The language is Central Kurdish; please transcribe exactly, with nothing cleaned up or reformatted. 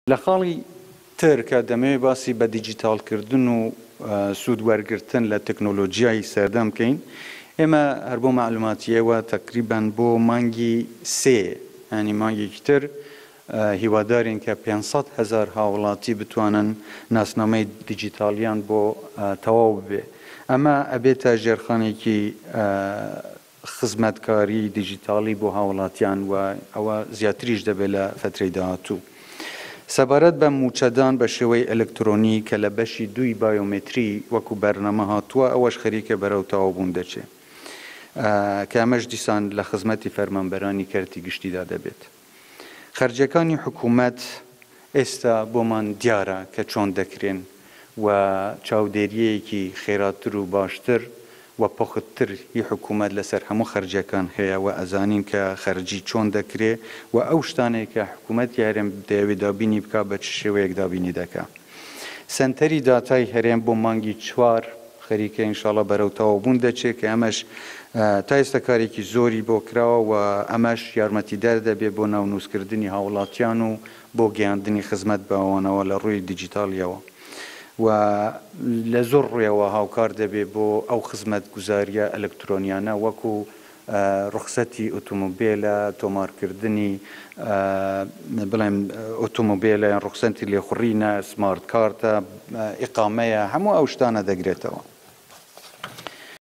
لە خاڵی تر کە دەمەوێت باسی بە دیجیتالکردن و سوودوەرگرتن لە تەکنۆلۆژیای سەردەم بکەین ئێمە هەر بۆ معلوماتیەوە تقریبان بۆ مانگی سێ ینی مانگێکی تر هیوادارین کە پێنجسەد هەزار هاوڵاتی بتوانن ناسنامەی دیجیتالیان بۆ تەواو ببێ. ئەمە ئەبێتە ژێرخانێکی خزمەتکاری دیجیتالی بۆ هاوڵاتیان و ئەوە زیاتریش دەبێت لە فترەی داهاتوو. سەبارەت بە موچەدان بە شێوەی ئەلکترۆنی کە لە بەشی دووی بایۆمتری وەکو بەرنامە هاتووە ئەوەش خەریکە بەرەو تەواوبوون دەچێت کە ئەمەش دیسان لە خزمەتی فەرمانبەرانی کەرتی گشتیدا دەبێت. خەرجەکانی حکوومەت ئێستا بۆمان دیارە کە چۆن دەکرێن و چاودێریەیەکی خێراتر و باشتر و پۆختتر هی حکوومەت لەسەر هەموو خەرجەکان هەیە و ئەزانین کە خەرجی چۆن دەکرێ و ئەو شتانێک کە حکوومەت هەرێم دەیەوێت دابینی بکە بە چ شێوەیەک دابینی دەکا. سنتەری داتای هەرێم بۆ مانگی چوار خەریکە ئینشاڵڵا بەرەو تەواوبوون دەچێت کە ئەمەش تا ئێستا کارێکی زۆری بۆ کراوە و ئەمەش یارمەتیدار دەبێت بۆ ناونووسکردنی هاوڵاتیان و بۆ گەیاندنی خزمەت بەوانەوە لە ڕووی دیجیتالیەوە و لە زۆر ڕوویەوە هاوکار دەبێت بۆ ئەو خزمەت گوزاریە ئەلکترۆنیانە وەکو ڕخسەتی ئۆتۆمۆبیلە، تۆمارکردنی بڵێم ئۆتۆمۆبیلە، ڕخسەتی لێخوڕینە، سمارت کارتە، ئیقامەیە، هەموو ئەو شتانە دەگرێتەوە.